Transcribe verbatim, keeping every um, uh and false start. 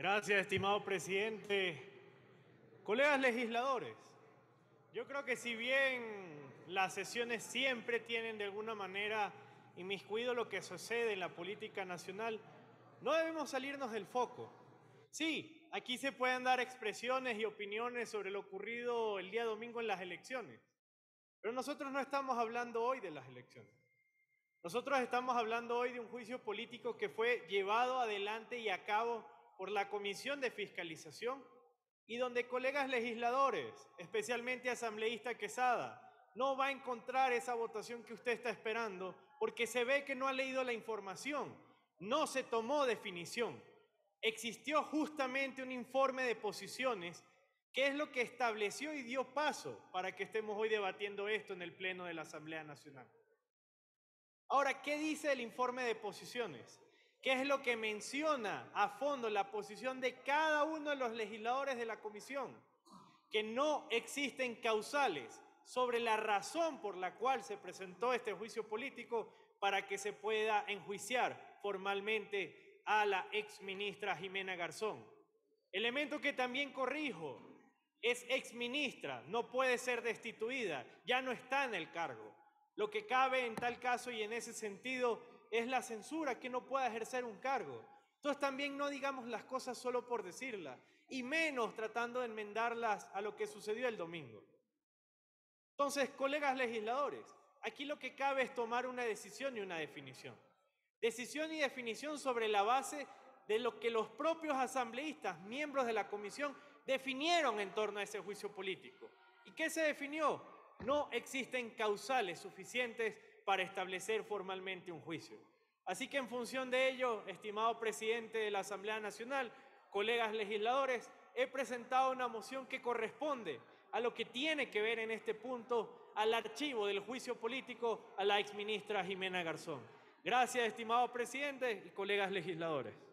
Gracias, estimado presidente. Colegas legisladores, yo creo que si bien las sesiones siempre tienen de alguna manera inmiscuido lo que sucede en la política nacional, no debemos salirnos del foco. Sí, aquí se pueden dar expresiones y opiniones sobre lo ocurrido el día domingo en las elecciones, pero nosotros no estamos hablando hoy de las elecciones. Nosotros estamos hablando hoy de un juicio político que fue llevado adelante y a cabo por la Comisión de Fiscalización y donde colegas legisladores, especialmente asambleísta Quesada, no va a encontrar esa votación que usted está esperando porque se ve que no ha leído la información, no se tomó definición. Existió justamente un informe de posiciones que es lo que estableció y dio paso para que estemos hoy debatiendo esto en el Pleno de la Asamblea Nacional. Ahora, ¿qué dice el informe de posiciones? ¿Qué es lo que menciona a fondo la posición de cada uno de los legisladores de la comisión? Que no existen causales sobre la razón por la cual se presentó este juicio político para que se pueda enjuiciar formalmente a la exministra Jimena Garzón. Elemento que también corrijo, es exministra, no puede ser destituida, ya no está en el cargo. Lo que cabe en tal caso y en ese sentido es la censura, que no pueda ejercer un cargo. Entonces también no digamos las cosas solo por decirlas, y menos tratando de enmendarlas a lo que sucedió el domingo. Entonces, colegas legisladores, aquí lo que cabe es tomar una decisión y una definición. Decisión y definición sobre la base de lo que los propios asambleístas, miembros de la comisión, definieron en torno a ese juicio político. ¿Y qué se definió? No existen causales suficientes para establecer formalmente un juicio. Así que en función de ello, estimado presidente de la Asamblea Nacional, colegas legisladores, he presentado una moción que corresponde a lo que tiene que ver en este punto al archivo del juicio político a la exministra Jimena Garzón. Gracias, estimado presidente y colegas legisladores.